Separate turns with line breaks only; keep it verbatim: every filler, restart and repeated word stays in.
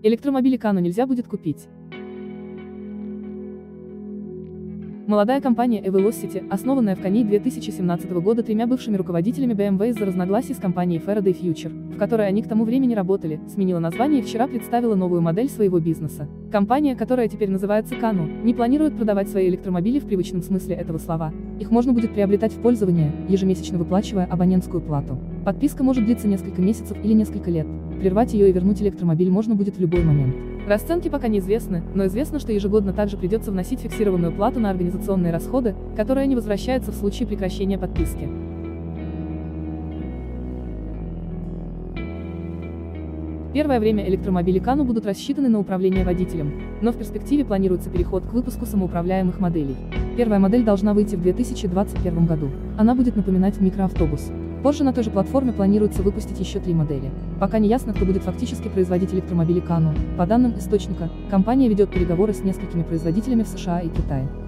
Электромобили Кану нельзя будет купить. Молодая компания e-Velocity, основанная в Кане две тысячи семнадцатого года тремя бывшими руководителями бэ эм вэ из-за разногласий с компанией Faraday Future, в которой они к тому времени работали, сменила название и вчера представила новую модель своего бизнеса. Компания, которая теперь называется Кану, не планирует продавать свои электромобили в привычном смысле этого слова. Их можно будет приобретать в пользование, ежемесячно выплачивая абонентскую плату. Подписка может длиться несколько месяцев или несколько лет. Прервать ее и вернуть электромобиль можно будет в любой момент. Расценки пока неизвестны, но известно, что ежегодно также придется вносить фиксированную плату на организационные расходы, которая не возвращается в случае прекращения подписки. Первое время электромобили Кану будут рассчитаны на управление водителем, но в перспективе планируется переход к выпуску самоуправляемых моделей. Первая модель должна выйти в две тысячи двадцать первом году. Она будет напоминать микроавтобус. Позже на той же платформе планируется выпустить еще три модели. Пока не ясно, кто будет фактически производить электромобили Кану. По данным источника, компания ведет переговоры с несколькими производителями в США и Китае.